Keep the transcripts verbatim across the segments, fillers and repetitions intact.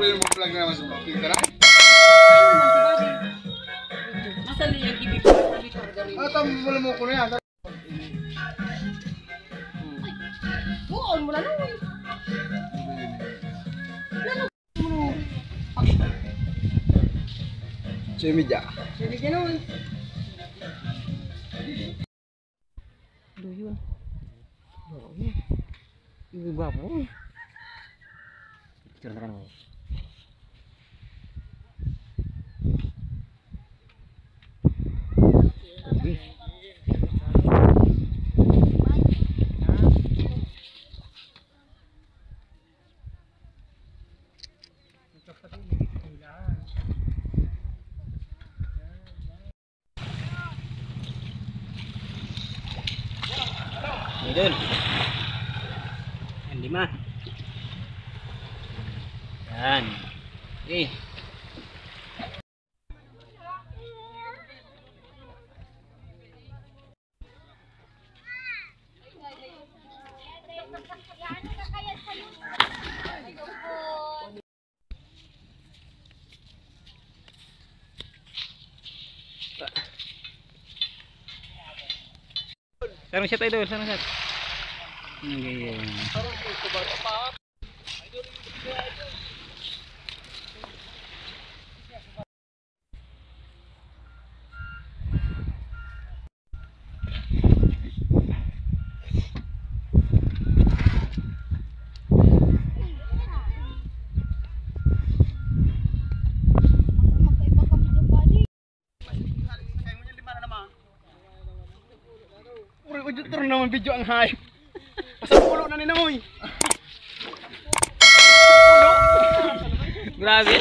Siguro yung mga vlog naman sa pagkita na. Masa niya yung ibig ko? Ah, tama mo mo ko na yan. Oo, mula na mo. Semidya. Semidya naman. Doon. Oo. Ibu gwapo. Picture na mo. Oke. Idol. Yan, lima. Yan. Okay. Sarang shot idol, sarang shot. Okay. Puro ko jutur naman video ang hype. Pasang pulo na ni namoy. Pulo. Grabe.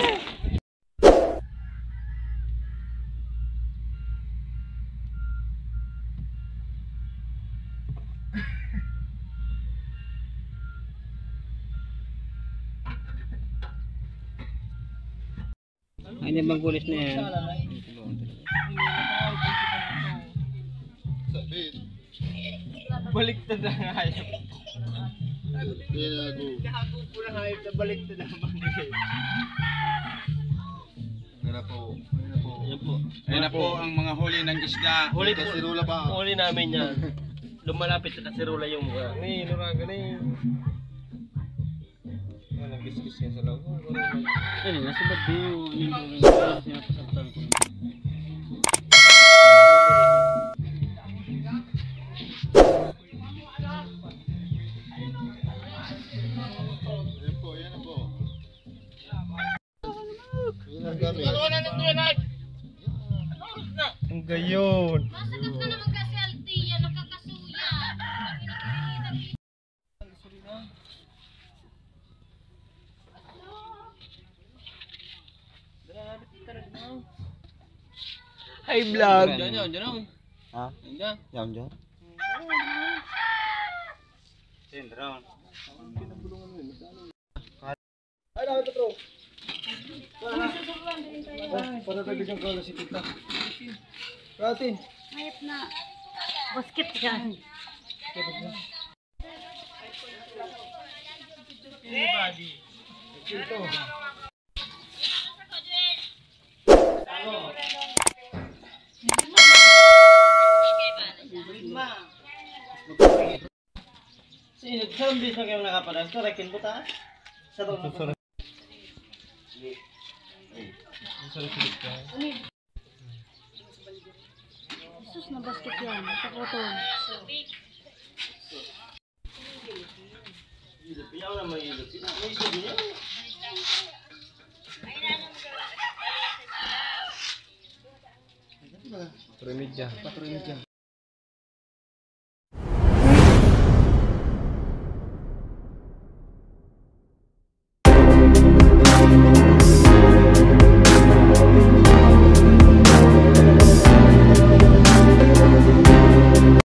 Ay, yung Bangkulis na yan. Baliktad na nga hayop. Gago po na hayop na baliktad na Bangkulis. Ayan na po. Ayan po. Ayan na po ang mga huli ng isda. Huli po. Kasirula ba? Huli namin yan. Lumalapit sa kasirula yung mukha. Ay, nuraga na yun. Walang gis-gis yan sa loob. Ano, nasa ba't yung sinapasaptan ko? Ang gayon. Masagot na naman kasi Altia, nakakasuya. Hi vlog. Diyan, diyan, diyan. Ha? Diyan. Yan dyan. Ay, nakita ito bro. Para dagdagan ko na si tita. Katin. Mayap na. Basket yan. Ito. Sino, saan bisa kayo nakapadas? Korekin po ta? Sa to na. Sus na basket yan. Takoton. Piyaw na may ilot. May subo niya. Patremidya. Patremidya.